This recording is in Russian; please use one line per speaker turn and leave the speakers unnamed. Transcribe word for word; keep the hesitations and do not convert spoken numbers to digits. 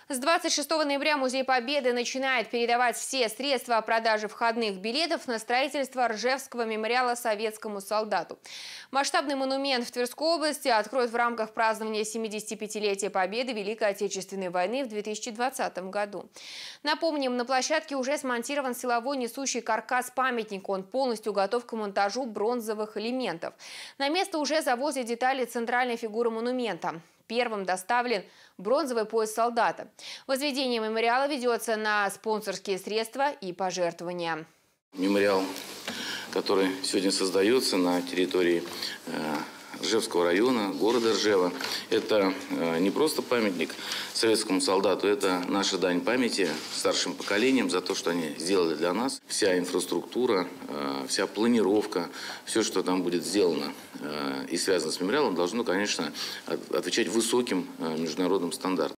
С двадцать шестого ноября Музей Победы начинает передавать все средства продажи входных билетов на строительство Ржевского мемориала советскому солдату. Масштабный монумент в Тверской области откроют в рамках празднования семидесятипятилетия Победы Великой Отечественной войны в две тысячи двадцатом году. Напомним, на площадке уже смонтирован силовой несущий каркас памятника. Он полностью готов к монтажу бронзовых элементов. На место уже завозят детали центральной фигуры монумента. Первым доставлен бронзовый пояс солдата. Возведение мемориала ведется на спонсорские средства и пожертвования.
Мемориал, который сегодня создается на территории Ржевского района, города Ржева, это не просто памятник советскому солдату, это наша дань памяти старшим поколениям за то, что они сделали для нас. Вся инфраструктура, вся планировка, все, что там будет сделано и связано с мемориалом, должно, конечно, отвечать высоким международным стандартам.